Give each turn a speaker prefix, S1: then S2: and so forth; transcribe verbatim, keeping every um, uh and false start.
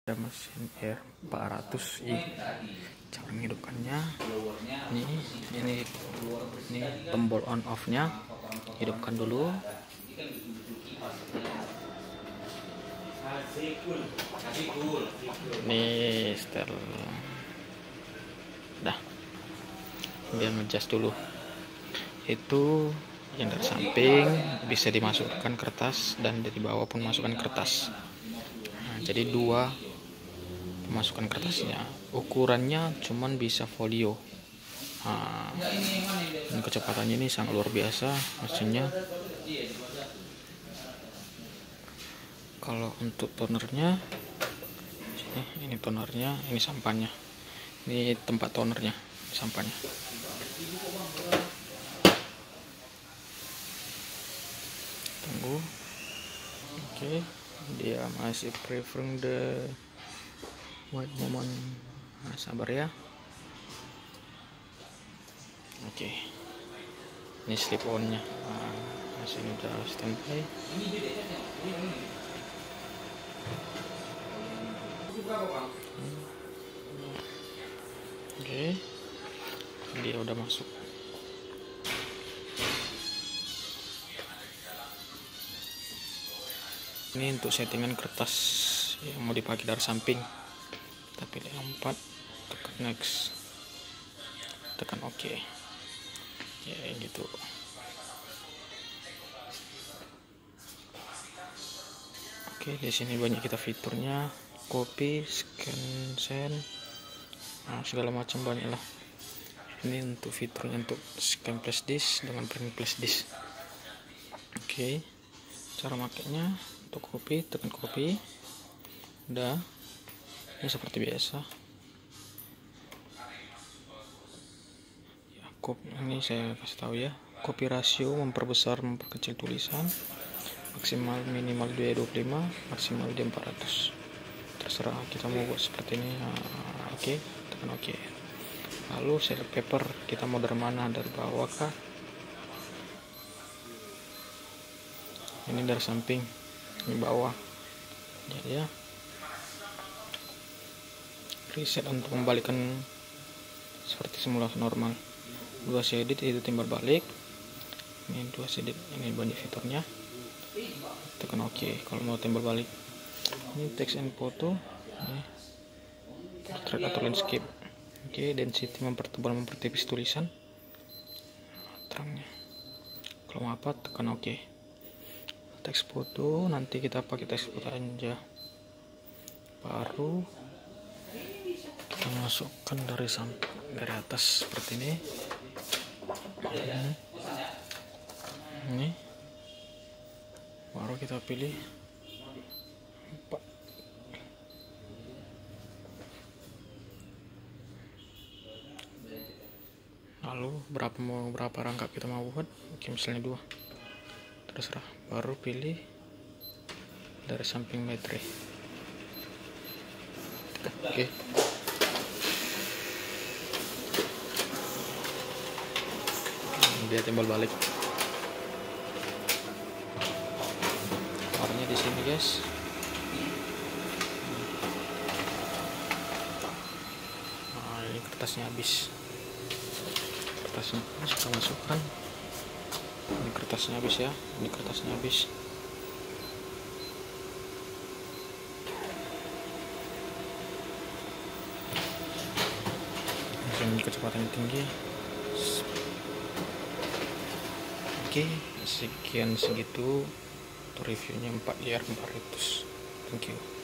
S1: Ada mesin air empat ratus i. Cara menghidupkannya ini ini ini tombol on off nya, hidupkan dulu. Ini setel dah, biar ngejust dulu. Itu yang dari samping bisa dimasukkan kertas, dan dari bawah pun masukkan kertas. Nah, jadi dua masukkan kertasnya, ukurannya cuman bisa folio. Nah, dan kecepatannya ini sangat luar biasa mesinnya. Kalau untuk tonernya, ini, ini tonernya, ini sampahnya, ini tempat tonernya, sampahnya. Tunggu, oke, dia masih preferring the white moment. Nah, sabar ya. Oke, ini slip on nya. Nah, masih udah standby. Oke, dia udah masuk. Ini untuk settingan kertas yang mau dipakai dari samping. Kita pilih empat, tekan next, tekan OK. Ya gitu. Oke, di sini banyak kita fiturnya, copy, scan, send, nah, segala macam banyak lah. Ini untuk fiturnya untuk scan flash disk dengan print flash disk. Oke, cara makainya untuk copy, tekan copy. Udah, ini seperti biasa. Ya, copy, ini saya kasih tahu ya. Copy rasio memperbesar memperkecil tulisan. Maksimal minimal dua ratus dua puluh lima, maksimal di empat ratus. Terserah kita mau buat seperti ini. Nah, oke, okay, tekan oke. Okay. Lalu select paper, kita mau dari mana, dari bawah kah? Ini dari samping, ini bawah. Jadi ya, reset untuk membalikan seperti semula normal. Dua edit itu timbal balik. Ini dua edit, ini banyak fiturnya. Tekan OK kalau mau timbal balik. Ini text and photo, ini portrait atau landscape. Oke, okay, density mempertebal mempertipis tulisan, terangnya. Kalau mau apa, tekan OK. Teks foto nanti kita pakai teks foto aja. Baru kita masukkan dari samping, dari atas seperti ini. Ini, ini. Baru kita pilih empat. Lalu berapa mau berapa rangkap kita mau buat? Oke, misalnya dua, terserah. Baru pilih dari samping metri. Oke, dia timbal balik. Warnanya di sini guys. Nah, ini kertasnya habis. Kertasnya kita masukkan. Ini kertasnya habis ya. Ini kertasnya habis. Ini kecepatannya tinggi. Oke, sekian segitu reviewnya empat layar empat ratus. Thank you.